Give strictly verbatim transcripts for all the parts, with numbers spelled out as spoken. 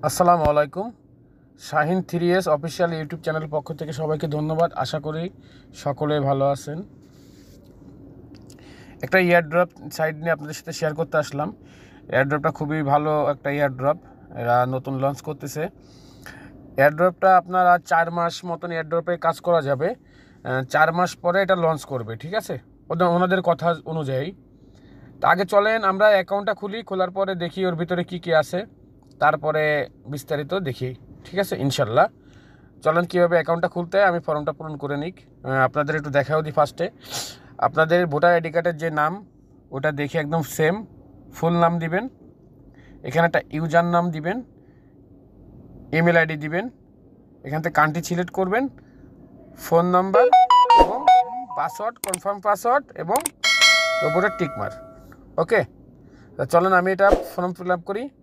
আসসালামু আলাইকুম। Shahin three S official YouTube চ্যানেলের পক্ষ থেকে সবাইকে ধন্যবাদ। আশা করি সকলে ভালো আছেন। একটা এয়ারড্রপ সাইট নিয়ে আপনাদের সাথে শেয়ার করতে আসলাম। এয়ারড্রপটা খুবই ভালো একটা এয়ারড্রপ, এরা নতুন লঞ্চ করতেছে। এয়ারড্রপটা আপনারা চার মাস মতন এয়ারড্রপে কাজ করা যাবে, চার মাস পরে এটা লঞ্চ করবে, ঠিক আছে, ওদের ওনাদের কথা অনুযায়ী। তা আগে চলেন আমরা অ্যাকাউন্টটা খুলি, খোলার পরে দেখি ওর ভিতরে কি কি আছে, তারপরে বিস্তারিত দেখি, ঠিক আছে ইনশাল্লাহ। চলেন কীভাবে অ্যাকাউন্টটা খুলতে হয় আমি ফর্মটা পূরণ করে নিই, আপনাদের একটু দেখাও দিই। ফার্স্টে আপনাদের ভোটার আইডি কার্ডের যে নাম ওটা দেখে একদম সেম ফুল নাম দিবেন, এখানে একটা ইউজার নাম দিবেন, ইমেল আইডি দিবেন, এখান থেকে কান্ট্রি সিলেক্ট করবেন, ফোন নাম্বার এবং পাসওয়ার্ড, কনফার্ম পাসওয়ার্ড এবং ওপরে টিকমার। ওকে, চলেন আমি এটা ফর্ম ফিল আপ করি।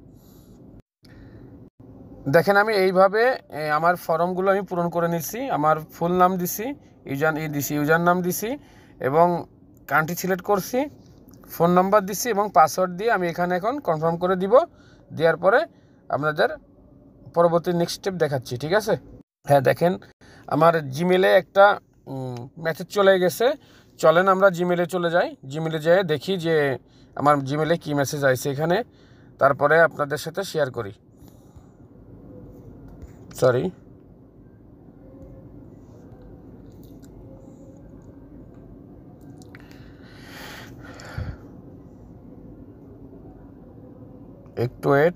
দেখেন আমি এইভাবে আমার ফর্মগুলো আমি পূরণ করে নিচ্ছি। আমার ফুল নাম দিছি, ইউজার ই দিছি, ইউজার নাম দিছি এবং কান্ট্রি সিলেক্ট করছি, ফোন নাম্বার দিছি এবং পাসওয়ার্ড দিয়ে আমি এখানে এখন কনফার্ম করে দিব। দেওয়ার পরে আপনাদের পরবর্তী নেক্সট স্টেপ দেখাচ্ছি, ঠিক আছে। হ্যাঁ দেখেন আমার জিমেলে একটা মেসেজ চলে গেছে। চলেন আমরা জিমেলে চলে যাই, জিমেলে যেয়ে দেখি যে আমার জিমেলে কি মেসেজ আসছে এখানে, তারপরে আপনাদের সাথে শেয়ার করি। সরি, একটু ওয়েট।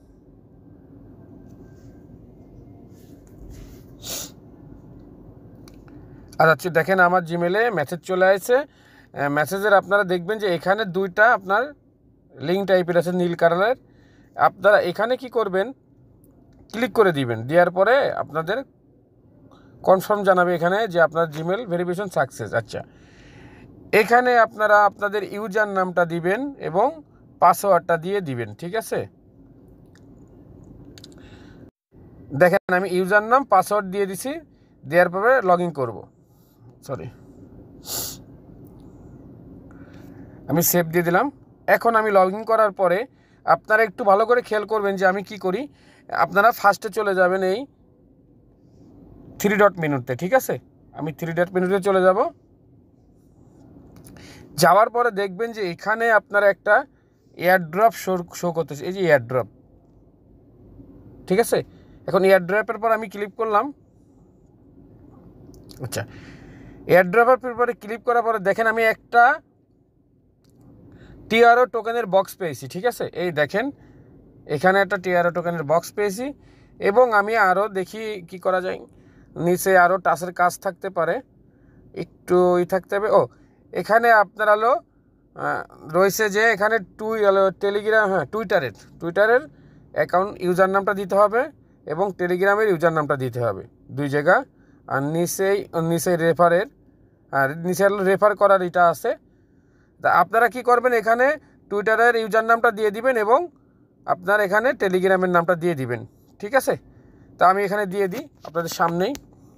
আচ্ছা দেখেন আমার জিমেলে মেসেজ চলে আসছে। মেসেজের আপনারা দেখবেন যে এখানে দুইটা আপনার লিঙ্ক টাইপের আছে নীল কালারের। আপনারা এখানে কি করবেন, ক্লিক করে দিবেন, দেওয়ার পরে আপনাদের কনফার্ম জানাবে এখানে যে আপনার জিমেল ভেরিফিকেশন সাকসেস। আচ্ছা এখানে আপনারা আপনাদের ইউজার নামটা দিবেন এবং পাসওয়ার্ডটা দিয়ে দিবেন, ঠিক আছে। দেখেন আমি ইউজার নাম পাসওয়ার্ড দিয়ে দিছি, দেওয়ার পরে লগ ইন করবো। সরি, আমি সেভ দিয়ে দিলাম। এখন আমি লগ ইন করার পরে আপনারা একটু ভালো করে খেয়াল করবেন যে আমি কি করি। আপনারা ফার্স্টে চলে যাবেন এই থ্রি ডট মেনুতে, ঠিক আছে। আমি থ্রি ডট মেনুতে চলে যাব। যাওয়ার পরে দেখবেন যে এখানে আপনারা একটা এয়ারড্রপ শো শো করতেছে, এই যে এয়ারড্রপ, ঠিক আছে। এখন এয়ারড্রপের পর আমি ক্লিক করলাম। আচ্ছা এয়ারড্রপের পরে ক্লিক করার পরে দেখেন আমি একটা টিআরও টোকেনের বক্স পেয়েছি, ঠিক আছে। এই দেখেন এখানে একটা টিআরও টোকেনের বক্স পেয়েছি এবং আমি আরও দেখি কি করা যায়। নিচে আরও টাচের কাজ থাকতে পারে, একটু ই থাকতে হবে। ও এখানে আপনার হলো রয়েছে যে এখানে টুই টেলিগ্রাম, হ্যাঁ টুইটারের টুইটারের অ্যাকাউন্ট ইউজার নামটা দিতে হবে এবং টেলিগ্রামের ইউজার নামটা দিতে হবে, দুই জায়গা। আর নিচেই নিচে রেফারের, আর নিচে রেফার করার এটা আছে। তা আপনারা কি করবেন, এখানে টুইটারের ইউজার নামটা দিয়ে দিবেন এবং আপনার এখানে টেলিগ্রামের নামটা দিয়ে দিবেন, ঠিক আছে। তা আমি এখানে দিয়ে দিই আপনাদের সামনেই।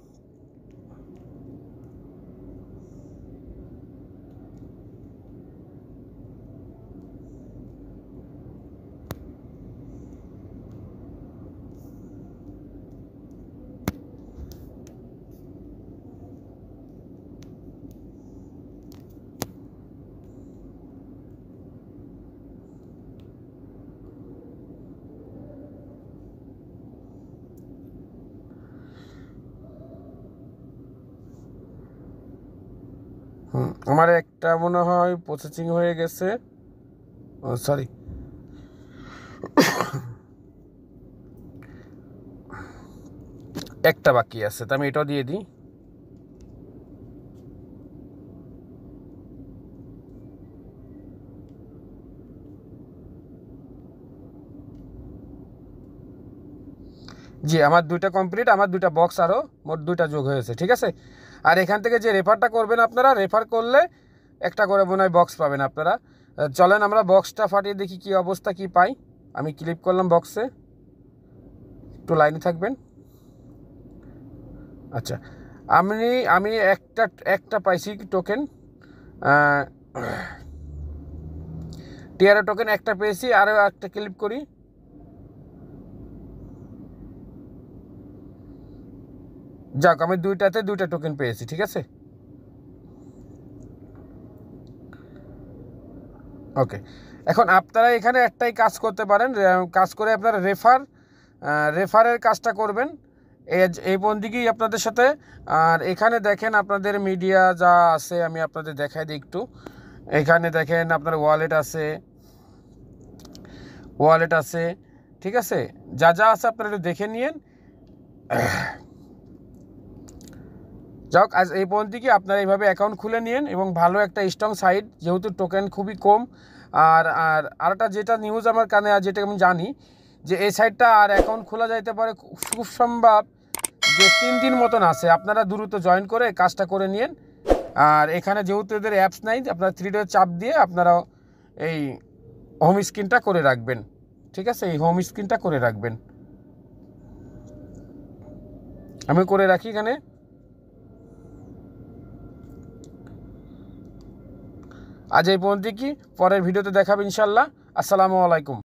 হুম আমার একটা মনে হয় প্রসেসিং হয়ে গেছে, ও সরি, একটা বাকি আছে, তো আমি এটাও দিয়ে দিই। জি আমার দুইটা কমপ্লিট, আমার দুইটা বক্স আরও মোট দুইটা যোগ হয়েছে, ঠিক আছে। আর এখান থেকে যে রেফারটা করবেন আপনারা, রেফার করলে একটা করে মনে হয় বক্স পাবেন আপনারা। চলেন আমরা বক্সটা ফাটিয়ে দেখি কি অবস্থা, কি পাই। আমি ক্লিক করলাম বক্সে, একটু লাইনে থাকবেন। আচ্ছা আমি আমি একটা একটা পাইছি টোকেন, টিআরও টোকেন একটা পেয়েছি। আরও একটা ক্লিক করি, যাক, আমি দুইটাতে দুইটা টোকেন পেয়েছি, ঠিক আছে। ওকে, এখন আপনারা এখানে একটাই কাজ করতে পারেন, কাজ করে আপনারা রেফার রেফারের কাজটা করবেন এই বন্দিকেই আপনাদের সাথে। আর এখানে দেখেন আপনাদের মিডিয়া যা আছে আমি আপনাদের দেখাই দিই একটু। এখানে দেখেন আপনার ওয়ালেট আছে, ওয়ালেট আছে, ঠিক আছে, যা যা আছে আপনারা একটু দেখে নিন। যাক, আজ এই পর্যন্ত কি আপনারা এইভাবে অ্যাকাউন্ট খুলে নিন এবং ভালো একটা স্ট্রং সাইট, যেহেতু টোকেন খুবই কম। আর আর আরেকটা যেটা নিউজ আমার কানে, আর যেটা আমি জানি যে এই সাইটটা আর অ্যাকাউন্ট খোলা যাইতে পারে খুব সম্ভব যে তিন দিন মতন আছে। আপনারা দ্রুত জয়েন করে কাজটা করে নিন। আর এখানে যেহেতু এদের অ্যাপস নাই, আপনারা থ্রি ডট চাপ দিয়ে আপনারা এই হোম স্ক্রিনটা করে রাখবেন, ঠিক আছে, এই হোম স্ক্রিনটা করে রাখবেন। আমি করে রাখি এখানে। আজ এই পর্যন্ত কি, পরের ভিডিওতে দেখাবো ইনশাল্লাহ। আসসালামু আলাইকুম।